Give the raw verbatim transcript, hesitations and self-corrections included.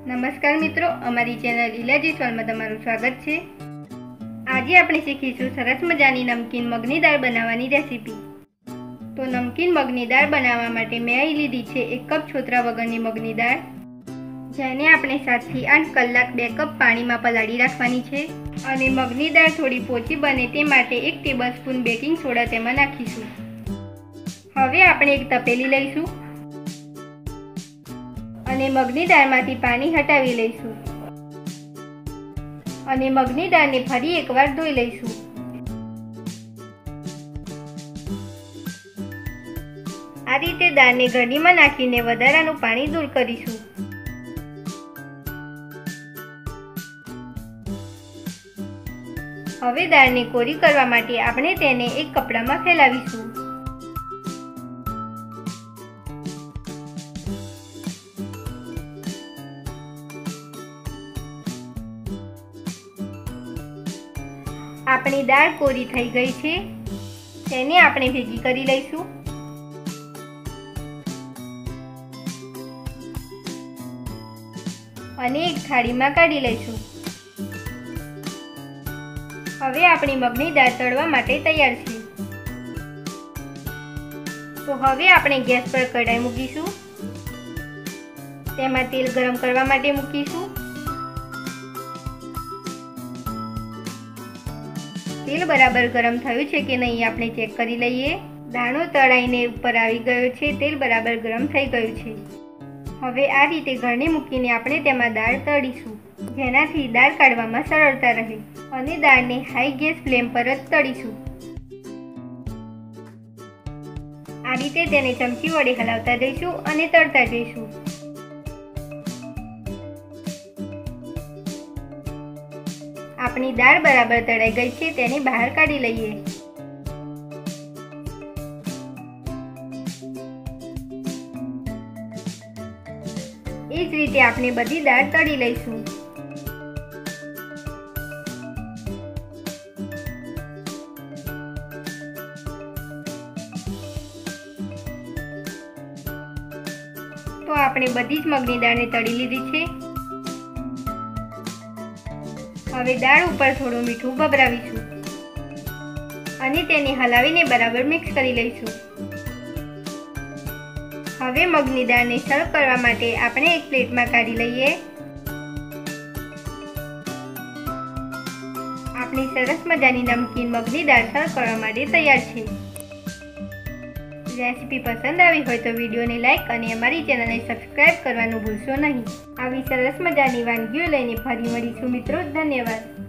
नमस्कार मित्रों, अमारी चेनल लीलाजी सोल में तमारुं स्वागत है। आज आपणे शीखीशुं सरस मजानी नमकीन मगनी दाळ बनाववानी रेसिपी। तो नमकीन मगनी दाळ बनाववा माटे मैं અહીં લીધી છે एक कप छोतरा वगरनी मगनी दाळ, जेने આપણે सात થી आठ કલાક બે કપ પાણીમાં પલાળી રાખવાની છે અને મગની દાળ થોડી પોચી બને તે માટે એક ટેબલસ્પૂન બેકિંગ સોડા તેમાં નાખીશું। હવે આપણે એક તપેલી લઈશું અને મગની દાળમાંથી પાણી હટાવી લઈશું અને મગની દાળને ફરી એકવાર ધોઈ લઈશું। આ રીતે દાળને ગળણીમાં નાખીને વધારાનું પાણી દૂર કરીશું। હવે દાળને કોરી કરવા માટે આપણે તેને એક કપડામાં ફેલાવીશું। આપણી દાળ કોરી થઈ ગઈ છે, તેને આપણે ભેગી કરી લઈશું અને એક થાળીમાં કાઢી લઈશું। હવે આપણી મગની દાળ તળવા માટે તૈયાર છે। તો હવે આપણે ગેસ પર કઢાઈ મૂકીશું, તેમાં તેલ ગરમ કરવા માટે મૂકીશું। तेल बराबर गरम थयुं छे के नहीं आपणे चेक करी लईए। दाणो तळाईने उपर आवी गयो छे, तेल बराबर गरम थई गयुं छे। हवे आ रीते गळणी मूकीने आपणे तेमां दाळ तळीशुं, जेनाथी दाळ काढवामां सरळता रहे अने दाळने हाई गैस फ्लेम पर ज तळीशुं। आ रीते तेने चमची वडे हलावता जईशुं अने तळता जईशुं। अपनी दाळ बराबर तळाई गई है, तेने बहार काढी लईए। ए ज रीते आपणे बधी दाळ तળી लईशुं। तो आपणे बधी ज मगनी दाळने तળી लीधी छे। હવે દાળ ઉપર થોડું મીઠું ભભરાવીશું અને તેને હલાવીને બરાબર મિક્સ કરી લઈશું। હવે મગની દાળને સર્વ કરવા માટે આપણે એક પ્લેટમાં કાઢી લઈએ। આપણી સરસ મજાની નમકીન મગની દાળ સર્વ કરવા માટે તૈયાર છે। રેસીપી પસંદ આવી હોય તો વિડીયોને લાઈક અને અમારી ચેનલને સબસ્ક્રાઇબ કરવાનું ભૂલશો નહીં। આવી સરસ મજાની વાનગીઓ લઈને ફરી મળીશું મિત્રો। ધન્યવાદ।